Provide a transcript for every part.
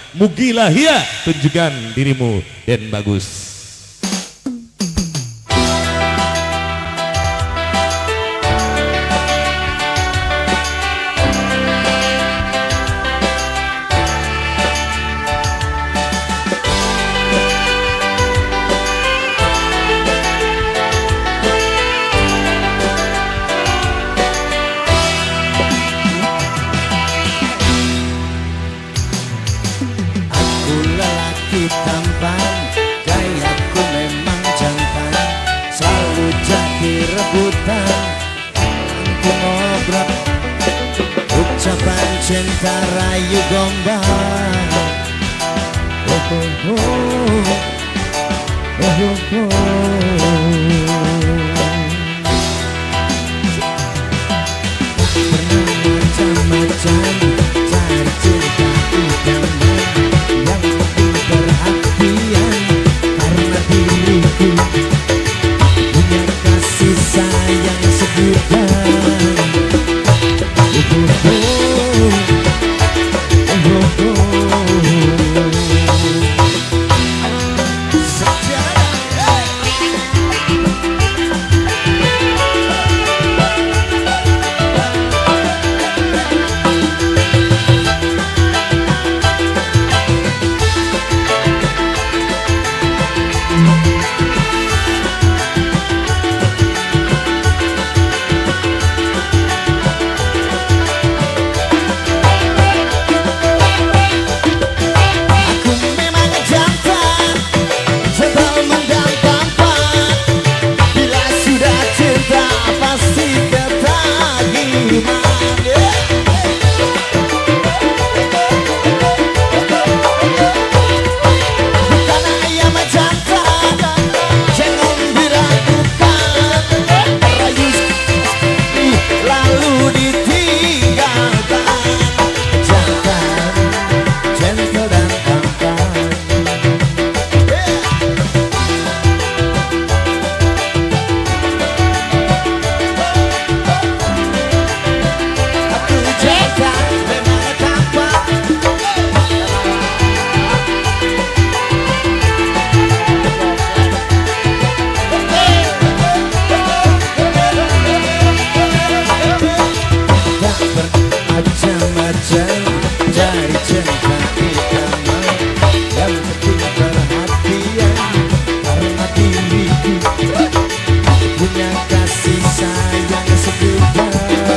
Mugilah ya tunjukkan dirimu dan bagus. Lelaki tampan, gayaku memang jantan, selalu jadi rebutan. Aku ngobrol, ucapan cinta rayu gombal. Oh, oh, oh. Oh, oh, oh. Pernah macam-macam cari cinta idaman yang penting perhatian, karena diriku punya kasih sayang sebutan. Cari cinta idaman yang penting perhatian, karena diriku punya kasih sayang sebutan.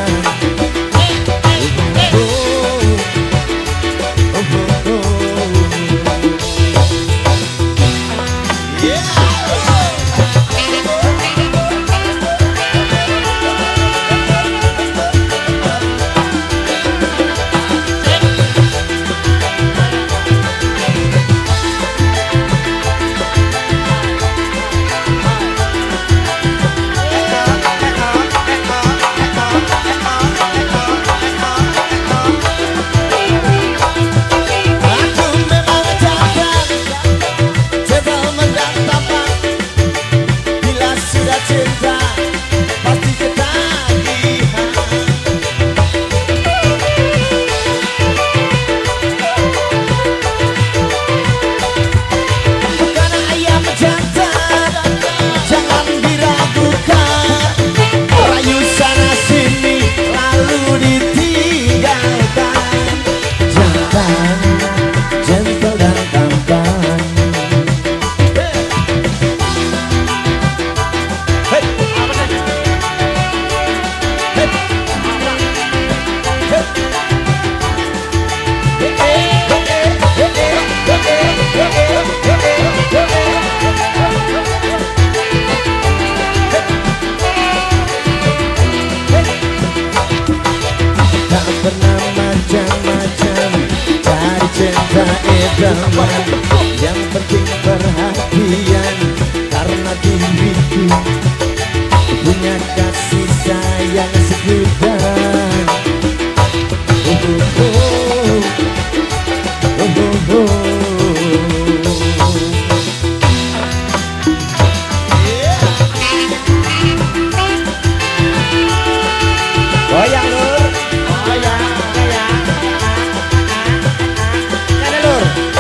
Pernah macam-macam cari cinta idaman yang penting perhatian, karena diriku punya kasih sayang sebutan. Oh, oh, oh. Oh, oh, oh. Goyang lur, goyang, goyang, ada lur.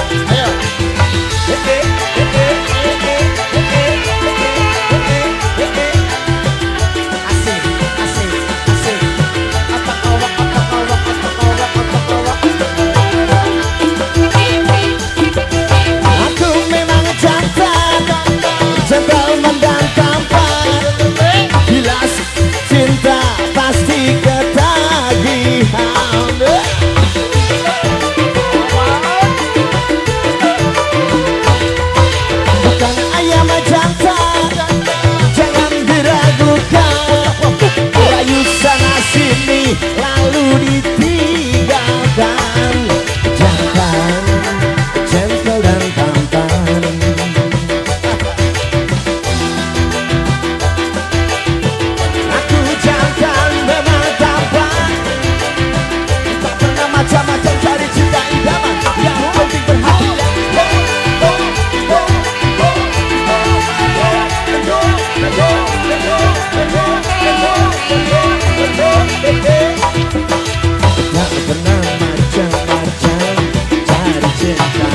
cinta.